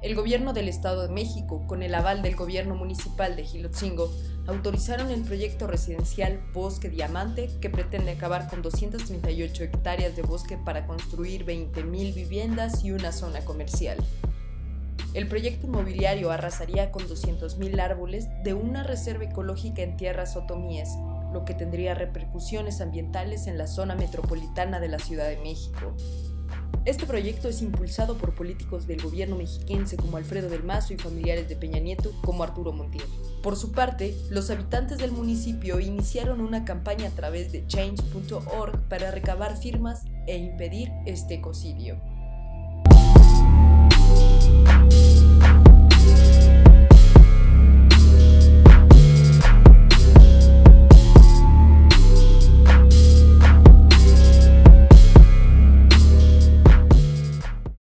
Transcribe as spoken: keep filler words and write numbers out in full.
El gobierno del Estado de México, con el aval del gobierno municipal de Gilotzingo, autorizaron el proyecto residencial Bosque Diamante, que pretende acabar con doscientas treinta y ocho hectáreas de bosque para construir veinte mil viviendas y una zona comercial. El proyecto inmobiliario arrasaría con doscientos mil árboles de una reserva ecológica en tierras otomíes, lo que tendría repercusiones ambientales en la zona metropolitana de la Ciudad de México. Este proyecto es impulsado por políticos del gobierno mexiquense como Alfredo del Mazo y familiares de Peña Nieto como Arturo Montiel. Por su parte, los habitantes del municipio iniciaron una campaña a través de change punto org para recabar firmas e impedir este ecocidio.